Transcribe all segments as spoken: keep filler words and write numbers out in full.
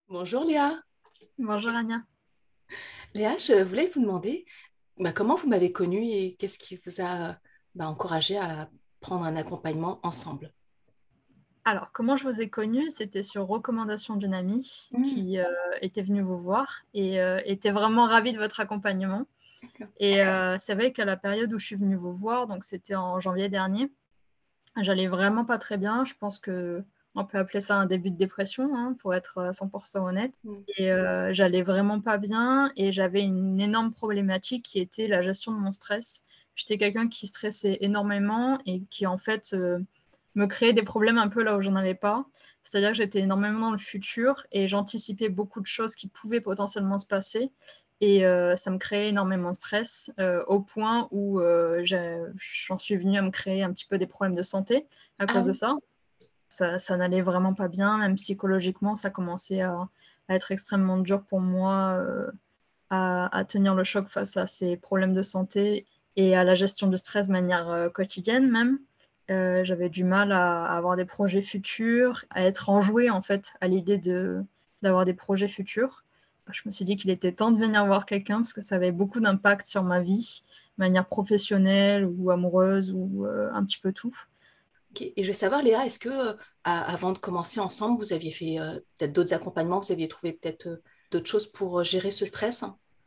Bonjour Léa. Bonjour Anya. Léa, je voulais vous demander bah, comment vous m'avez connue et qu'est-ce qui vous a bah, encouragé à prendre un accompagnement ensemble. Alors, comment je vous ai connue? C'était sur recommandation d'une amie Hmm, qui euh, était venue vous voir et euh, était vraiment ravie de votre accompagnement. d'accord. Et euh, c'est vrai qu'à la période où je suis venue vous voir, donc c'était en janvier dernier, j'allais vraiment pas très bien. Je pense que on peut appeler ça un début de dépression, hein, pour être à cent pour cent honnête. Hmm. Et euh, j'allais vraiment pas bien et j'avais une énorme problématique qui était la gestion de mon stress. J'étais quelqu'un qui stressait énormément et qui en fait euh, me créait des problèmes un peu là où j'en avais pas. C'est-à-dire que j'étais énormément dans le futur et j'anticipais beaucoup de choses qui pouvaient potentiellement se passer. Et euh, ça me créait énormément de stress euh, au point où euh, j'en suis venue à me créer un petit peu des problèmes de santé à Ah cause de oui. ça. Ça, ça n'allait vraiment pas bien, même psychologiquement, ça commençait à, à être extrêmement dur pour moi euh, à, à, tenir le choc face à ces problèmes de santé et à la gestion du stress de manière euh, quotidienne même. Euh, j'avais du mal à, à, avoir des projets futurs, à être enjouée en fait à l'idée de, d'avoir des projets futurs. Je me suis dit qu'il était temps de venir voir quelqu'un parce que ça avait beaucoup d'impact sur ma vie, de manière professionnelle ou amoureuse ou euh, un petit peu tout. Ok. Et je veux savoir, Léa, est-ce que euh, à- avant de commencer ensemble, vous aviez fait euh, peut-être d'autres accompagnements, vous aviez trouvé peut-être euh, d'autres choses pour euh, gérer ce stress?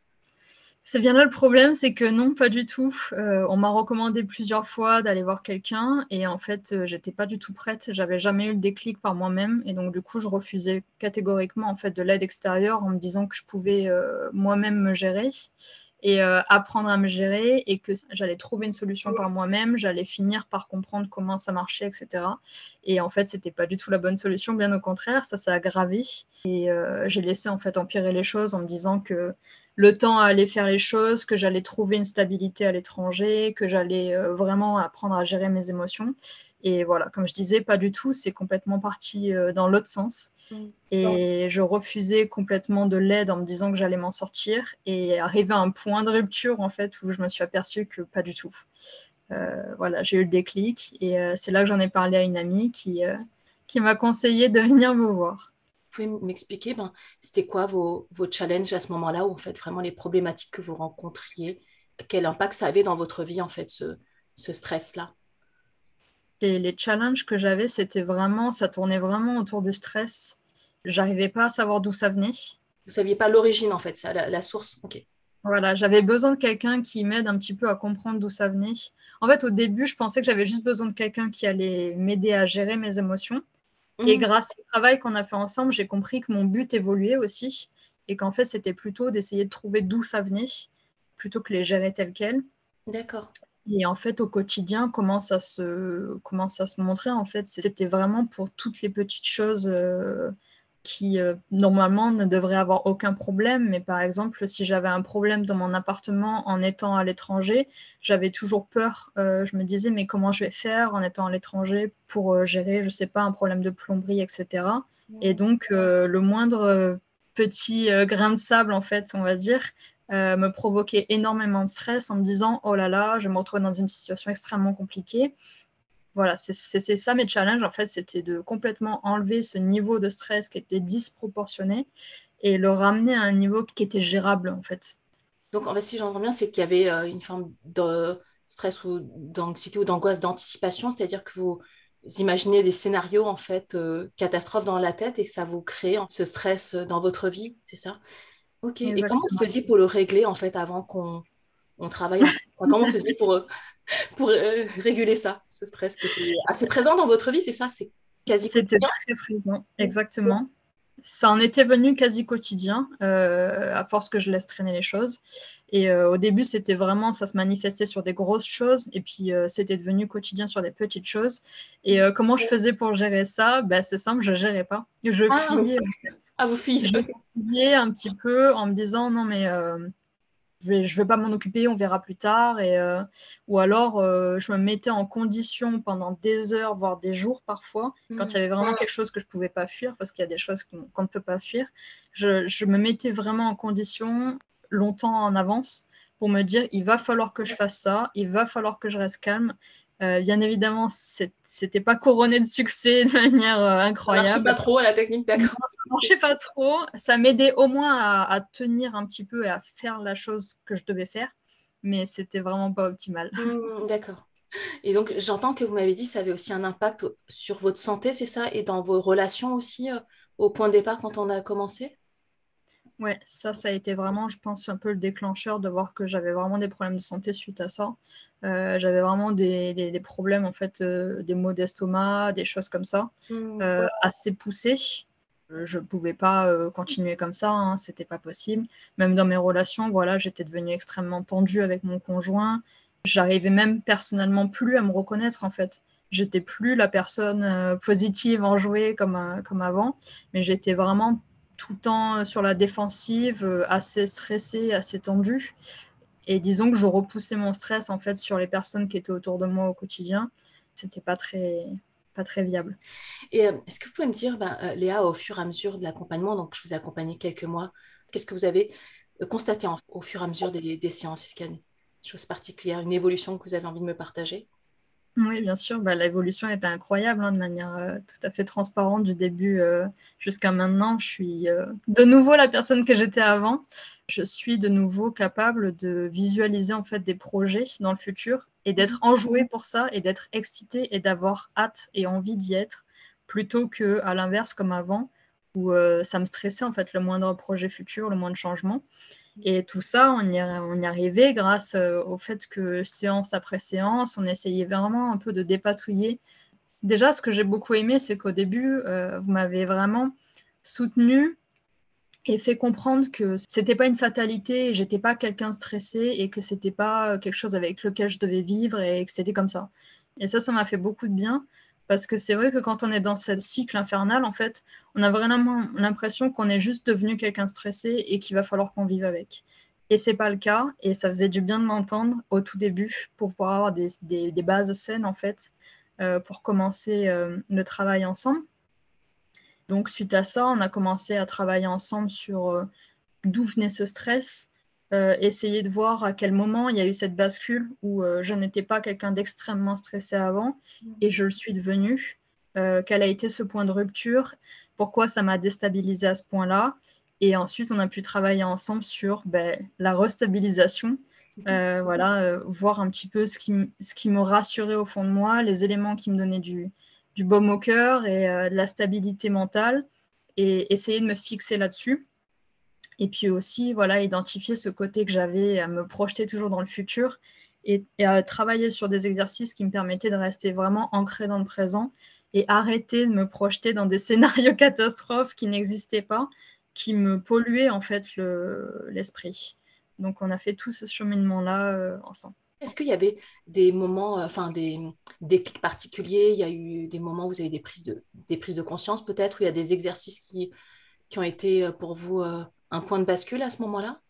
C'est bien là le problème, c'est que non, pas du tout. Euh, on m'a recommandé plusieurs fois d'aller voir quelqu'un et en fait, euh, j'étais pas du tout prête. J'avais jamais eu le déclic par moi-même et donc du coup, je refusais catégoriquement en fait de l'aide extérieure en me disant que je pouvais euh, moi-même me gérer et euh, apprendre à me gérer et que j'allais trouver une solution par moi-même, j'allais finir par comprendre comment ça marchait, et cetera. Et en fait, c'était pas du tout la bonne solution, bien au contraire, ça s'est aggravé et euh, j'ai laissé en fait empirer les choses en me disant que le temps à aller faire les choses, que j'allais trouver une stabilité à l'étranger, que j'allais euh, vraiment apprendre à gérer mes émotions. Et voilà, comme je disais, pas du tout, c'est complètement parti euh, dans l'autre sens. Hmm. Et je refusais complètement de l'aide en me disant que j'allais m'en sortir. Et arrivé à un point de rupture, en fait, où je me suis aperçue que pas du tout. Euh, voilà, j'ai eu le déclic. Et euh, c'est là que j'en ai parlé à une amie qui, euh, qui m'a conseillé de venir me voir. Vous pouvez m'expliquer, ben, c'était quoi vos, vos challenges à ce moment-là, ou en fait vraiment les problématiques que vous rencontriez, quel impact ça avait dans votre vie, en fait, ce, ce stress-là? Et les challenges que j'avais, c'était vraiment, ça tournait vraiment autour du stress. J'arrivais pas à savoir d'où ça venait. Vous saviez pas l'origine, en fait, ça, la, la source. Ok. Voilà, j'avais besoin de quelqu'un qui m'aide un petit peu à comprendre d'où ça venait. En fait, au début, je pensais que j'avais juste besoin de quelqu'un qui allait m'aider à gérer mes émotions. Et Hmm. grâce au travail qu'on a fait ensemble, j'ai compris que mon but évoluait aussi et qu'en fait, c'était plutôt d'essayer de trouver d'où ça venait plutôt que les gérer telles quelles. D'accord. Et en fait, au quotidien, comment ça se, comment ça se montrait, en fait, c'était vraiment pour toutes les petites choses euh, qui, euh, normalement, ne devraient avoir aucun problème. Mais par exemple, si j'avais un problème dans mon appartement en étant à l'étranger, j'avais toujours peur. Euh, je me disais, mais comment je vais faire en étant à l'étranger pour euh, gérer, je sais pas, un problème de plomberie, et cetera. Et Hmm. donc, euh, le moindre euh, petit euh, grain de sable, en fait, on va dire, euh, me provoquait énormément de stress en me disant oh là là, je vais me retrouver dans une situation extrêmement compliquée. Voilà, c'est c'est ça mes challenges en fait, c'était de complètement enlever ce niveau de stress qui était disproportionné et le ramener à un niveau qui était gérable en fait. Donc, en fait, si j'entends bien, c'est qu'il y avait euh, une forme de stress ou d'anxiété ou d'angoisse d'anticipation, c'est-à-dire que vous imaginez des scénarios, en fait, euh, catastrophes dans la tête et que ça vous crée hein, ce stress euh, dans votre vie, c'est ça? Ok. Et comment vous Exactement. faisiez pour le régler, en fait, avant qu'on on travaille ensemble? Enfin, comment vous faisiez pour, euh, pour euh, réguler ça, ce stress qui était assez présent dans votre vie, c'est ça? C'est quasi C'était quotidien? très présent, exactement. Ça en était venu quasi quotidien, euh, à force que je laisse traîner les choses. Et euh, au début, c'était vraiment, ça se manifestait sur des grosses choses, et puis euh, c'était devenu quotidien sur des petites choses. Et euh, comment je faisais pour gérer ça? Ben, c'est simple, je gérais pas. Je Ah, fuyais, en fait. ah, vos filles, Je ok. fuyais un petit peu en me disant, non, mais euh, je vais, je vais pas m'en occuper, on verra plus tard. Et, euh, ou alors, euh, je me mettais en condition pendant des heures, voire des jours parfois, quand il y Hmm. avait vraiment quelque chose que je pouvais pas fuir, parce qu'il y a des choses qu'on qu'on ne peut pas fuir. Je, je me mettais vraiment en condition longtemps en avance pour me dire, il va falloir que je fasse ça, il va falloir que je reste calme. Euh, bien évidemment, c'est- c'était pas couronné de succès de manière euh, Ça marchait pas incroyable. trop, la technique, d'accord. marchait pas trop. Ça m'aidait au moins à, à tenir un petit peu et à faire la chose que je devais faire, mais c'était vraiment pas optimal. Hmm, d'accord. Et donc, j'entends que vous m'avez dit que ça avait aussi un impact sur votre santé, c'est ça? Et dans vos relations aussi, euh, au point de départ quand on a commencé? Ouais, ça, ça a été vraiment, je pense, un peu le déclencheur de voir que j'avais vraiment des problèmes de santé suite à ça. Euh, j'avais vraiment des, des- des problèmes, en fait, euh, des maux d'estomac, des choses comme ça, Hmm. euh, assez poussés. Euh, Je ne pouvais pas euh, continuer comme ça, hein, c'était pas possible. Même dans mes relations, voilà, j'étais devenue extrêmement tendue avec mon conjoint. J'arrivais même personnellement plus à me reconnaître, en fait. J'étais plus la personne euh, positive, enjouée comme, euh, comme avant, mais j'étais vraiment tout le temps sur la défensive, euh, assez stressée, assez tendue. Et disons que je repoussais mon stress en fait sur les personnes qui étaient autour de moi au quotidien. C'était pas très, pas très viable. Et euh, est-ce que vous pouvez me dire, ben, euh, Léa, au fur et à mesure de l'accompagnement, donc je vous ai accompagné quelques mois, qu'est-ce que vous avez euh, constaté en- au fur et à mesure des, des séances? Est-ce qu'il y a une chose particulière, une évolution que vous avez envie de me partager? Oui, bien sûr, bah, l'évolution était incroyable, hein, de manière euh, tout à fait transparente du début euh, jusqu'à maintenant. Je suis euh, de nouveau la personne que j'étais avant. Je suis de nouveau capable de visualiser en fait des projets dans le futur et d'être enjouée pour ça et d'être excitée et d'avoir hâte et envie d'y être plutôt que à l'inverse comme avant où euh, ça me stressait en fait le moindre projet futur, le moindre changement. Et tout ça, on y, on y arrivait grâce euh, au fait que séance après séance, on essayait vraiment un peu de dépatouiller. Déjà, ce que j'ai beaucoup aimé, c'est qu'au début, euh, vous m'avez vraiment soutenu et fait comprendre que c'était pas une fatalité, j'étais pas quelqu'un stressé et que c'était pas quelque chose avec lequel je devais vivre et que c'était comme ça. Et ça, ça m'a fait beaucoup de bien parce que c'est vrai que quand on est dans ce cycle infernal, en fait, on a vraiment l'impression qu'on est juste devenu quelqu'un stressé et qu'il va falloir qu'on vive avec. Et c'est pas le cas et ça faisait du bien de m'entendre au tout début pour pouvoir avoir des, des, des bases saines en fait euh, pour commencer euh, le travail ensemble. Donc, suite à ça, on a commencé à travailler ensemble sur euh, d'où venait ce stress, euh, essayer de voir à quel moment il y a eu cette bascule où euh, je n'étais pas quelqu'un d'extrêmement stressé avant et je le suis devenue. Euh, quel a été ce point de rupture, pourquoi ça m'a déstabilisé à ce point-là. Et ensuite, on a pu travailler ensemble sur ben, la restabilisation, euh, voilà, euh, voir un petit peu ce qui, ce qui me rassurait au fond de moi, les éléments qui me donnaient du, du baume au cœur et euh, de la stabilité mentale, et essayer de me fixer là-dessus. Et puis aussi, voilà, identifier ce côté que j'avais à me projeter toujours dans le futur et, et à travailler sur des exercices qui me permettaient de rester vraiment ancré dans le présent et arrêter de me projeter dans des scénarios catastrophes qui n'existaient pas, qui me polluaient en fait le, l'esprit. Donc on a fait tout ce cheminement-là euh, ensemble. Est-ce qu'il y avait des moments, euh, enfin des, des clics particuliers? Il y a eu des moments où vous avez des prises de, des prises de conscience peut-être, où il y a des exercices qui, qui ont été euh, pour vous euh, un point de bascule à ce moment-là?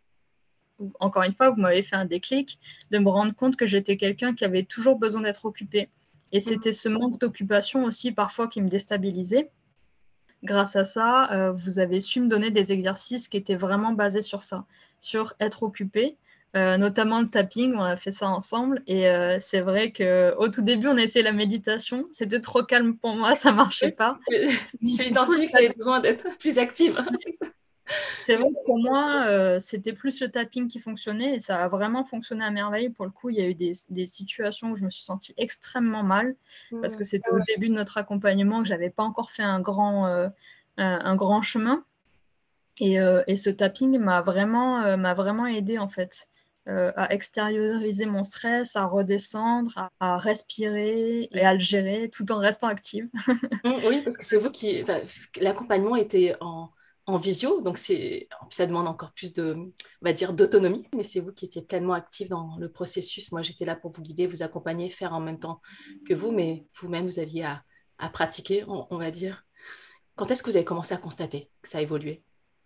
Encore une fois, vous m'avez fait un déclic de me rendre compte que j'étais quelqu'un qui avait toujours besoin d'être occupé. Et c'était ce manque d'occupation aussi parfois qui me déstabilisait. Grâce à ça, euh, vous avez su me donner des exercices qui étaient vraiment basés sur ça, sur être occupé, euh, notamment le tapping, on a fait ça ensemble. Et euh, c'est vrai qu'au tout début, on a essayé la méditation. C'était trop calme pour moi, ça marchait pas. J'ai Du coup, le identifié que j'avais besoin d'être plus active. C'est ça. c'est vrai que pour moi, euh, c'était plus le tapping qui fonctionnait et ça a vraiment fonctionné à merveille. Pour le coup, il y a eu des, des situations où je me suis sentie extrêmement mal parce Hmm. que c'était au début de notre accompagnement que j'avais pas encore fait un grand, euh, un, un grand chemin. Et, euh, et ce tapping m'a vraiment, euh, m'a vraiment aidé en fait euh, à extérioriser mon stress, à redescendre, à, à respirer et à le gérer tout en restant active. Hmm, oui, parce que c'est vous qui... enfin, l'accompagnement était en, en visio, donc c'est, ça demande encore plus de, on va dire, d'autonomie, mais c'est vous qui étiez pleinement actif dans le processus. Moi, j'étais là pour vous guider, vous accompagner, faire en même temps que vous, mais vous-même, vous aviez à, à pratiquer, on, on va dire. Quand est-ce que vous avez commencé à constater que ça a évolué?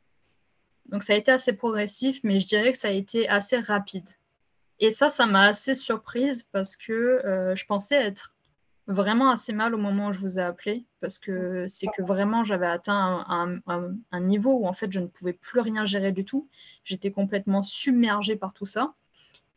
Donc ça a été assez progressif, mais je dirais que ça a été assez rapide. Et ça, ça m'a assez surprise parce que euh, je pensais être vraiment assez mal au moment où je vous ai appelé, parce que c'est que vraiment j'avais atteint un, un- un- un niveau où en fait je ne pouvais plus rien gérer du tout. J'étais complètement submergée par tout ça.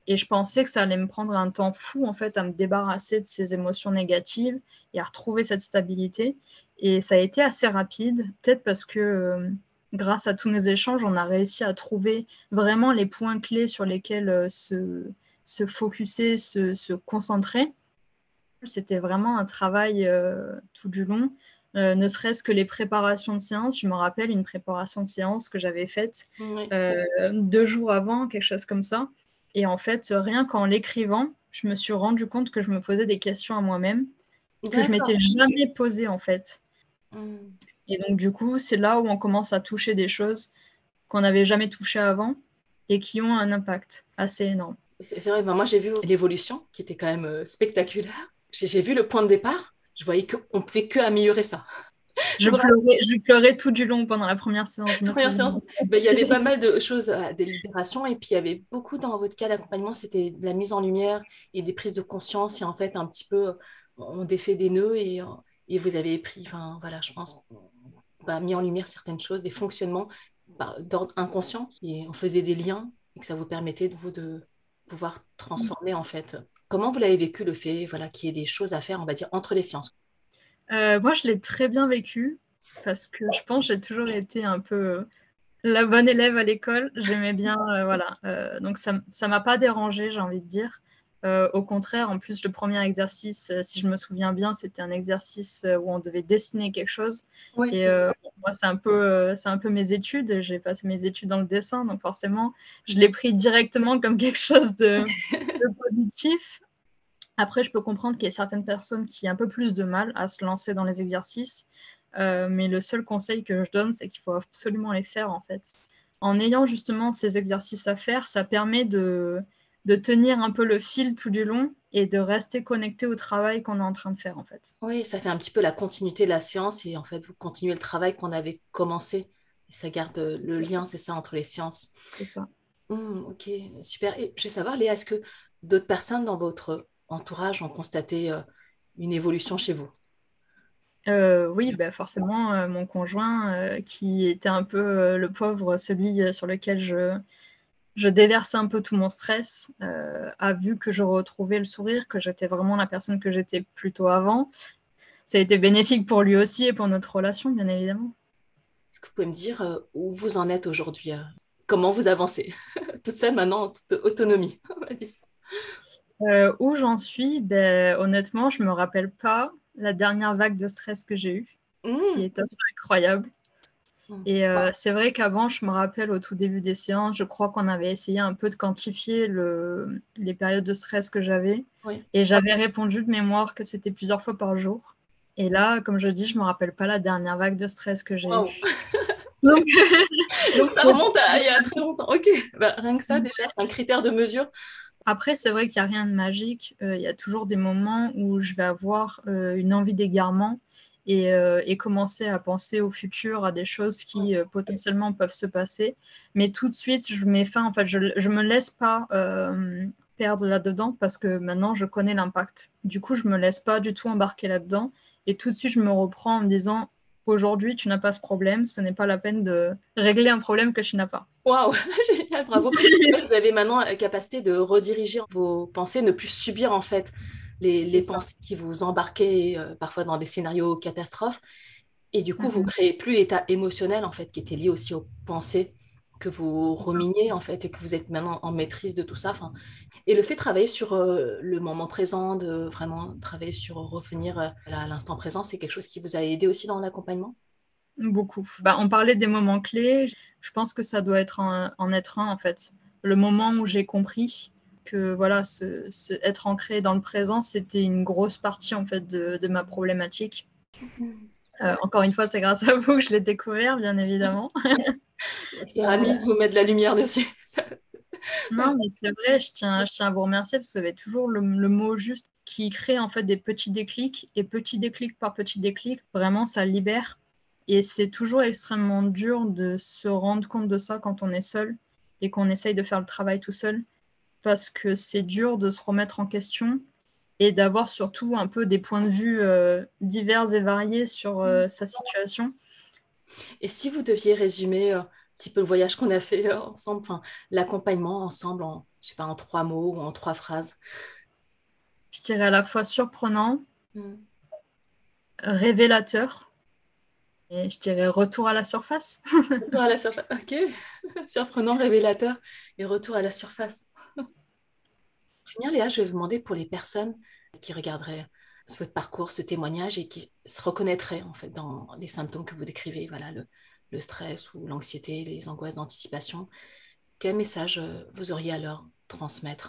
Et je pensais que ça allait me prendre un temps fou, en fait, à me débarrasser de ces émotions négatives et à retrouver cette stabilité. Et ça a été assez rapide, peut-être parce que euh, grâce à tous nos échanges, on a réussi à trouver vraiment les points clés sur lesquels euh, se, se focuser, se, se concentrer. C'était vraiment un travail euh, tout du long, euh, ne serait-ce que les préparations de séance. Je me rappelle une préparation de séance que j'avais faite Oui. euh, deux jours avant, quelque chose comme ça. Et en fait, rien qu'en l'écrivant, je me suis rendu compte que je me posais des questions à moi-même que je m'étais D'accord. jamais posées en fait. Mm. Et donc du coup, c'est là où on commence à toucher des choses qu'on n'avait jamais touchées avant et qui ont un impact assez énorme. C'est c'est vrai, ben moi j'ai vu l'évolution qui était quand même euh, spectaculaire. J'ai j'ai vu le point de départ, je voyais qu'on ne pouvait que améliorer ça. Je Voilà, pleurais, je pleurais tout du long pendant la première séance, je la me première souviens. séance, ben, il y avait pas mal de choses, euh, des libérations, et puis il y avait beaucoup dans votre cas d'accompagnement, c'était de la mise en lumière et des prises de conscience, et en fait un petit peu, on défait des nœuds et, euh, et vous avez pris, enfin voilà, je pense, bah, mis en lumière certaines choses, des fonctionnements bah, d'ordre inconscient, et on faisait des liens, et que ça vous permettait de vous de pouvoir transformer en fait. Comment vous l'avez vécu le fait voilà, qu'il y ait des choses à faire, on va dire, entre les sciences? Euh, moi, je l'ai très bien vécu parce que je pense que j'ai toujours été un peu la bonne élève à l'école. J'aimais bien, euh, voilà. Euh, donc, ça ne m'a pas dérangée, j'ai envie de dire. Euh, au contraire, en plus, le premier exercice, euh, si je me souviens bien, c'était un exercice euh, où on devait dessiner quelque chose. Oui. Et euh, moi, c'est un peu, euh, c'est un peu mes études. J'ai passé mes études dans le dessin, donc forcément, je l'ai pris directement comme quelque chose de, de positif. Après, je peux comprendre qu'il y ait certaines personnes qui ont un peu plus de mal à se lancer dans les exercices, euh, mais le seul conseil que je donne, c'est qu'il faut absolument les faire en fait. En ayant justement ces exercices à faire, ça permet de, de tenir un peu le fil tout du long et de rester connecté au travail qu'on est en train de faire en fait. Oui, ça fait un petit peu la continuité de la séance et en fait, vous continuez le travail qu'on avait commencé. Et ça garde le lien, c'est ça, entre les sciences. C'est ça. Hmm, ok, super. Et je vais savoir, Léa, est-ce que d'autres personnes dans votre entourage ont constaté euh, une évolution chez vous? Euh, oui, bah forcément, euh, mon conjoint, euh, qui était un peu euh, le pauvre, celui euh, sur lequel je, je déversais un peu tout mon stress, euh, a vu que je retrouvais le sourire, que j'étais vraiment la personne que j'étais plutôt avant. Ça a été bénéfique pour lui aussi et pour notre relation, bien évidemment. Est-ce que vous pouvez me dire euh, où vous en êtes aujourd'hui? euh, Comment vous avancez? Toute seule maintenant, en toute autonomie, on va dire. Euh, où j'en suis, ben, honnêtement, je ne me rappelle pas la dernière vague de stress que j'ai eue, ce qui Hmm, est assez incroyable. hmm. Et euh, c'est vrai qu'avant, je me rappelle au tout début des séances, je crois qu'on avait essayé un peu de quantifier le, les périodes de stress que j'avais. Oui. Et j'avais répondu de mémoire que c'était plusieurs fois par jour. Et là, comme je dis, je ne me rappelle pas la dernière vague de stress que j'ai Wow. eue. Donc, Donc ça remonte à il y a très longtemps. Ok, bah, rien que ça, déjà, c'est un critère de mesure. après, c'est vrai qu'il n'y a rien de magique. Euh, il y a toujours des moments où je vais avoir euh, une envie d'égarement et, euh, et commencer à penser au futur, à des choses qui euh, potentiellement peuvent se passer. Mais tout de suite, je mets fin. En fait, je ne me laisse pas euh, perdre là-dedans parce que maintenant, je connais l'impact. Du coup, je ne me laisse pas du tout embarquer là-dedans. Et tout de suite, je me reprends en me disant, aujourd'hui, tu n'as pas ce problème. Ce n'est pas la peine de régler un problème que tu n'as pas. Waouh, génial, bravo. En fait, vous avez maintenant la capacité de rediriger vos pensées, ne plus subir en fait les, C'est les ça. pensées qui vous embarquaient euh, parfois dans des scénarios catastrophes. Et du coup, vous Mhm. créez plus l'état émotionnel en fait qui était lié aussi aux pensées que vous ruminiez en fait et que vous êtes maintenant en maîtrise de tout ça. Enfin, et le fait de travailler sur euh, le moment présent, de vraiment travailler sur revenir euh, à l'instant présent, c'est quelque chose qui vous a aidé aussi dans l'accompagnement? Beaucoup. Bah, on parlait des moments clés. Je pense que ça doit être en, en être un, en fait. Le moment où j'ai compris que voilà, se, se- être ancré dans le présent, c'était une grosse partie en fait de, de ma problématique. Euh, encore une fois, c'est grâce à vous que je l'ai découvert, bien évidemment. Je suis ravie de vous mettre de la lumière dessus. Ça- Non, mais c'est vrai, je tiens, je tiens à vous remercier parce que vous avez toujours le, le mot juste qui crée en fait des petits déclics et petit déclic par petit déclic, vraiment ça libère. Et c'est toujours extrêmement dur de se rendre compte de ça quand on est seul et qu'on essaye de faire le travail tout seul parce que c'est dur de se remettre en question et d'avoir surtout un peu des points de vue euh, divers et variés sur euh, sa situation. Et si vous deviez résumer euh, un petit peu le voyage qu'on a fait euh, ensemble, enfin l'accompagnement ensemble, en, je sais pas, en trois mots ou en trois phrases? Je dirais à la fois surprenant, Mm. révélateur et je dirais retour à la surface. Retour à la surface, ok. Surprenant, révélateur et retour à la surface. Pour finir, Léa, je vais vous demander pour les personnes qui regarderaient ce- votre parcours, ce témoignage et qui se reconnaîtraient en fait dans les symptômes que vous décrivez, voilà, le, le stress ou l'anxiété, les angoisses d'anticipation, quel message euh, vous auriez à leur transmettre?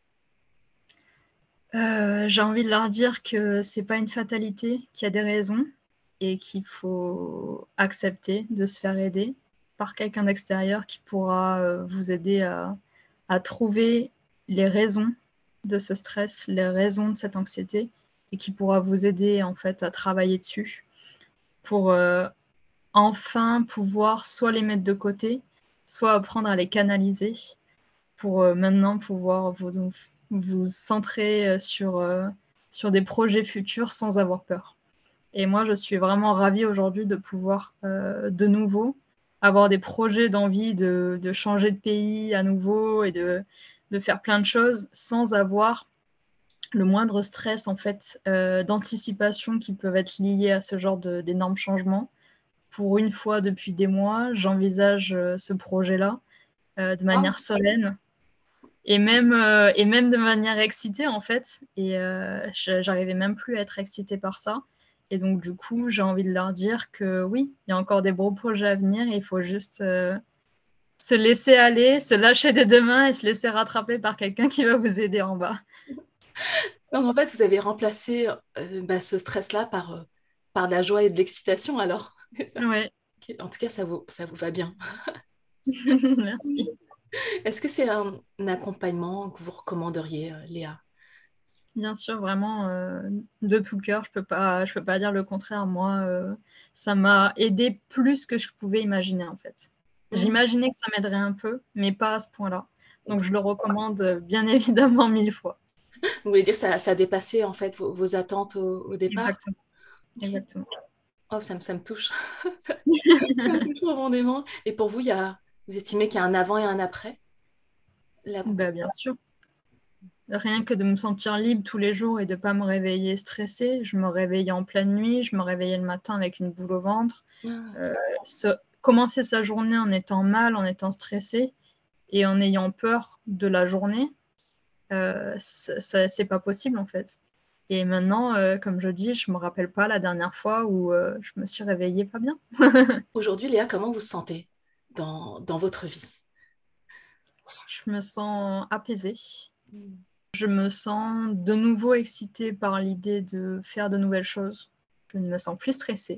Euh, j'ai envie de leur dire que c'est pas une fatalité, qu'il y a des raisons et qu'il faut accepter de se faire aider par quelqu'un d'extérieur qui pourra euh, vous aider à, à trouver les raisons de ce stress, les raisons de cette anxiété et qui pourra vous aider en fait à travailler dessus pour euh, enfin pouvoir soit les mettre de côté, soit apprendre à les canaliser pour euh, maintenant pouvoir vous, vous centrer euh, sur, euh, sur des projets futurs sans avoir peur. Et moi, je suis vraiment ravie aujourd'hui de pouvoir euh, de nouveau avoir des projets d'envie de, de changer de pays à nouveau et de, de faire plein de choses sans avoir le moindre stress en fait euh, d'anticipation qui peuvent être liés à ce genre de, d'énormes changements. Pour une fois depuis des mois, j'envisage euh, ce projet-là euh, de Ah, manière sereine et même, euh, et même de manière excitée en fait. Et euh, j'arrivais même plus à être excitée par ça. Et donc du coup, j'ai envie de leur dire que oui, il y a encore des beaux projets à venir et il faut juste euh, se laisser aller, se lâcher des deux mains et se laisser rattraper par quelqu'un qui va vous aider en bas. donc en fait, vous avez remplacé euh, bah, ce stress-là par, euh, par de la joie et de l'excitation alors. C'est ça. Ouais, Ok. En tout cas, ça vous, ça vous va bien. merci. Est-ce que c'est un, un accompagnement que vous recommanderiez, euh, Léa? Bien sûr, vraiment euh, de tout cœur, je peux pas, je peux pas dire le contraire. Moi, euh, ça m'a aidé plus que je pouvais imaginer en fait. Hmm. J'imaginais que ça m'aiderait un peu, mais pas à ce point-là. Donc, Donc je le recommande euh, bien évidemment mille fois. vous voulez dire que ça, ça a dépassé en fait vos, vos attentes au, au départ? Exactement, Ok. exactement. Oh, ça me, ça me touche. Ça, ça me touche profondément. Et pour vous, il y a, vous estimez qu'il y a un avant et un après Bah, l'accompagnement? bien sûr. Rien que de me sentir libre tous les jours et de pas me réveiller stressée. Je me réveillais en pleine nuit, je me réveillais le matin avec une boule au ventre. Ah, Euh, se- Commencer sa journée en étant mal, en étant stressé et en ayant peur de la journée, euh, ça, ça- c'est pas possible en fait. Et maintenant, euh, comme je dis, je me rappelle pas la dernière fois où euh, je me suis réveillée pas bien. aujourd'hui, Léa, comment vous vous sentez dans, dans votre vie? Je me sens apaisée. Hmm. Je me sens de nouveau excitée par l'idée de faire de nouvelles choses. Je ne me sens plus stressée.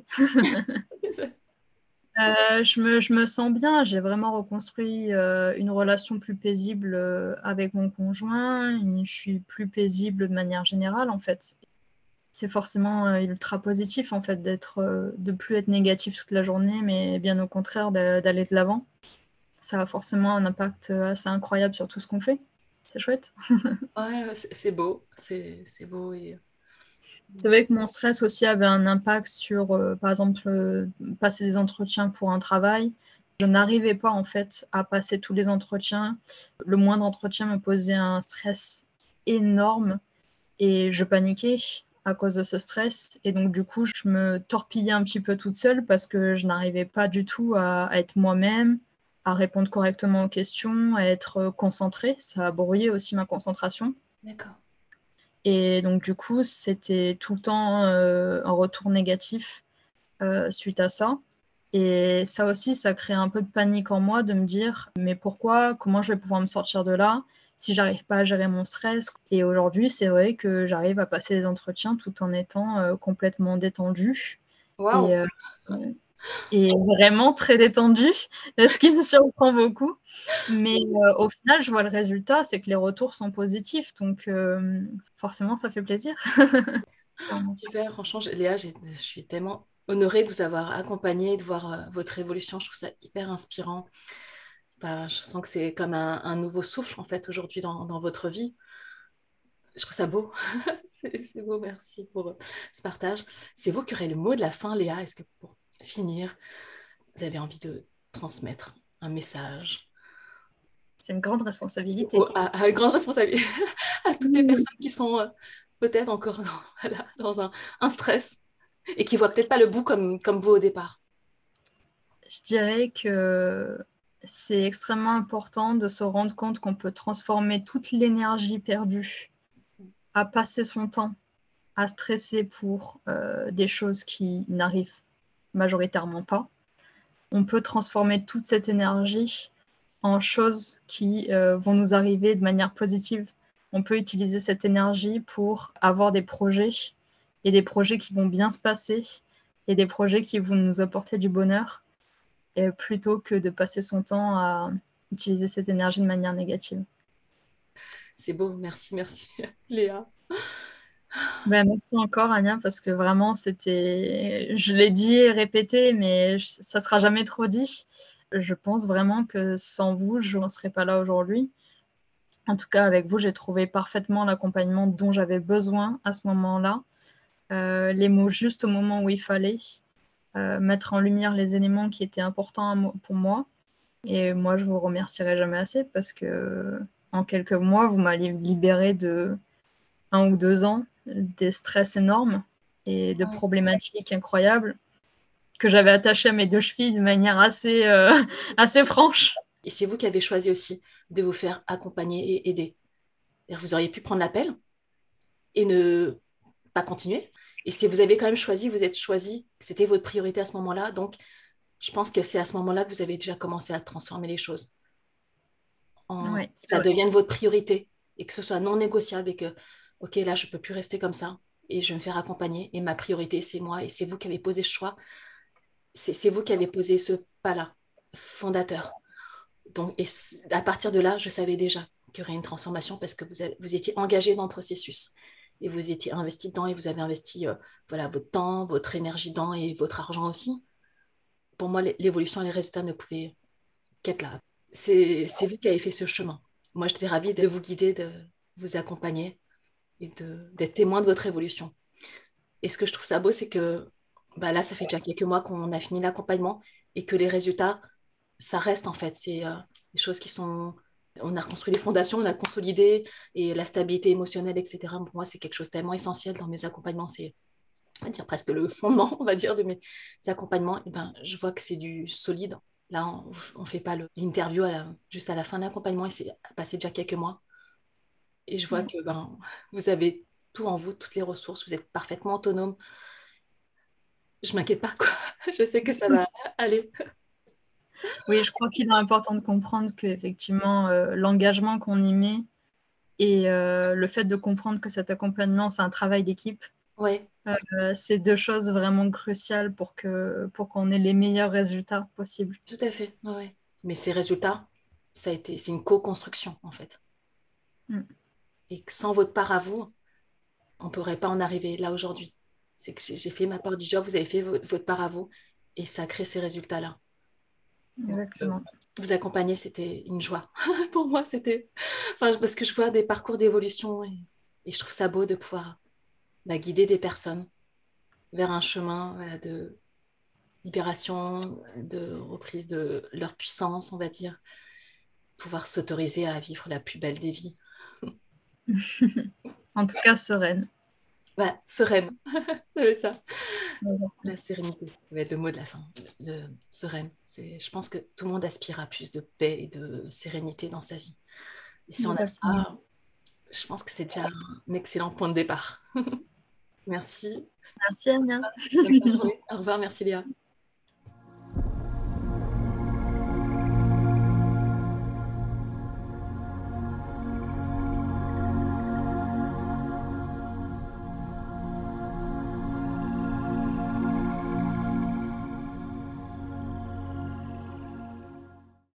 Euh, je me, je me sens bien. J'ai vraiment reconstruit euh, une relation plus paisible euh, avec mon conjoint. Je suis plus paisible de manière générale, en fait. C'est forcément euh, ultra positif, en fait, d'être, euh, de plus être négatif toute la journée, mais bien au contraire, d'a- d'aller de l'avant. Ça a forcément un impact assez incroyable sur tout ce qu'on fait. C'est chouette. Ouais, c'est c'est beau, c'est c'est beau et C'est vrai que mon stress aussi avait un impact sur, euh, par exemple, euh, passer des entretiens pour un travail. Je n'arrivais pas en fait à passer tous les entretiens. Le moindre entretien me posait un stress énorme et je paniquais à cause de ce stress. Et donc du coup, je me torpillais un petit peu toute seule parce que je n'arrivais pas du tout à, à être moi-même, à répondre correctement aux questions, à être concentrée. Ça a brouillé aussi ma concentration. d'accord. Et donc, du coup, c'était tout le temps euh, un retour négatif euh, suite à ça. Et ça aussi, ça crée un peu de panique en moi de me dire, mais pourquoi, comment je vais pouvoir me sortir de là si j'arrive pas à gérer mon stress. Et aujourd'hui, c'est vrai que j'arrive à passer les entretiens tout en étant euh, complètement détendue. Et, Waouh! euh, et vraiment très détendue, ce qui me surprend beaucoup. Mais euh, au final, je vois le résultat, c'est que les retours sont positifs. Donc, euh, forcément, ça fait plaisir. Clairement. Super, franchement, je- Léa, j'ai- je suis tellement honorée de vous avoir accompagnée, de voir euh, votre évolution. Je trouve ça hyper inspirant. Enfin, je sens que c'est comme un, un nouveau souffle, en fait, aujourd'hui dans, dans votre vie. Je trouve ça beau. C'est c'est beau, merci pour euh, ce partage. C'est vous qui aurez le mot de la fin, Léa. Est-ce que pour finir, vous avez envie de transmettre un message? C'est une grande responsabilité. Au- à, à grande responsabilité, à toutes les Oui. personnes qui sont euh, peut-être encore dans, voilà, dans un, un stress et qui voient peut-être pas le bout comme, comme vous au départ. Je dirais que c'est extrêmement important de se rendre compte qu'on peut transformer toute l'énergie perdue à passer son temps à stresser pour euh, des choses qui n'arrivent majoritairement pas. On peut transformer toute cette énergie en choses qui euh, vont nous arriver de manière positive. On peut utiliser cette énergie pour avoir des projets et des projets qui vont bien se passer et des projets qui vont nous apporter du bonheur et plutôt que de passer son temps à utiliser cette énergie de manière négative. C'est beau, merci, merci, Léa. Ben, merci encore, Anya, parce que vraiment, c'était, je l'ai dit et répété, mais ça sera jamais trop dit. Je pense vraiment que sans vous, je n'en serais pas là aujourd'hui. En tout cas, avec vous, j'ai trouvé parfaitement l'accompagnement dont j'avais besoin à ce moment-là, euh, les mots juste au moment où il fallait, euh, mettre en lumière les éléments qui étaient importants pour moi. Et moi, je vous remercierai jamais assez parce que en quelques mois, vous m'avez libéré de un ou deux ans, des stress énormes et de Ouais. problématiques incroyables que j'avais attachées à mes deux chevilles de manière assez, euh, assez franche. Et c'est vous qui avez choisi aussi de vous faire accompagner et aider. C'est-à-dire, vous auriez pu prendre l'appel et ne pas continuer. Et si vous avez quand même choisi, vous êtes choisi, c'était votre priorité à ce moment-là. Donc, je pense que c'est à ce moment-là que vous avez déjà commencé à transformer les choses. En, Oui, c'est ça vrai. devienne votre priorité et que ce soit non négociable et que, OK, là, je ne peux plus rester comme ça et je vais me faire accompagner. Et ma priorité, c'est moi et c'est vous qui avez posé ce choix. C'est c'est vous qui avez posé ce pas-là, fondateur. Donc, et à partir de là, je savais déjà qu'il y aurait une transformation parce que vous, avez, vous étiez engagé dans le processus et vous étiez investi dedans et vous avez investi euh, voilà, votre temps, votre énergie dedans et votre argent aussi. Pour moi, l'évolution et les résultats ne pouvaient qu'être là. C'est c'est vous qui avez fait ce chemin. Moi, j'étais ravie de vous guider, de vous accompagner et de- d'être témoin de votre évolution. Et ce que je trouve ça beau, c'est que bah là, ça fait déjà quelques mois qu'on a fini l'accompagnement et que les résultats, ça reste en fait. C'est euh, des choses qui sont... On a reconstruit les fondations, on a consolidé et la stabilité émotionnelle, et cetera. Pour moi, c'est quelque chose tellement essentiel dans mes accompagnements. C'est, on va dire, presque le fondement, on va dire, de mes accompagnements. Et ben, je vois que c'est du solide. Là, on ne fait pas le- l'interview à la- juste à la fin de l'accompagnement et c'est passé déjà quelques mois. Et je vois Mm. que ben, vous avez tout en vous, toutes les ressources, vous êtes parfaitement autonome. Je m'inquiète pas, quoi. Je sais que ça va aller. Oui, je crois qu'il est important de comprendre qu'effectivement, euh, l'engagement qu'on y met et euh, le fait de comprendre que cet accompagnement, c'est un travail d'équipe, Ouais, euh, c'est deux choses vraiment cruciales pour que, pour qu'on ait les meilleurs résultats possibles. tout à fait. Ouais, ouais. Mais ces résultats, ça a été, c'est une co-construction, en fait. Mm. Et que sans votre part à vous, on ne pourrait pas en arriver là aujourd'hui. C'est que j'ai j'ai fait ma part du job, vous avez fait votre, votre part à vous, et ça a créé ces résultats-là. Donc, euh, Exactement. vous accompagner, c'était une joie. Pour moi, c'était... Enfin, parce que je vois des parcours d'évolution et, et je trouve ça beau de pouvoir bah, guider des personnes vers un chemin voilà, de libération, de reprise de leur puissance, on va dire, pouvoir s'autoriser à vivre la plus belle des vies. En tout cas, sereine. Voilà, sereine, c'est ça. Voilà. La sérénité, ça va être le mot de la fin. Le sereine, c'est, je pense que tout le monde aspire à plus de paix et de sérénité dans sa vie. Et si on a Exactement. ça, je pense que c'est déjà un excellent point de départ. Merci. Merci, Anya. Bonne fin de journée. Au revoir, merci Léa.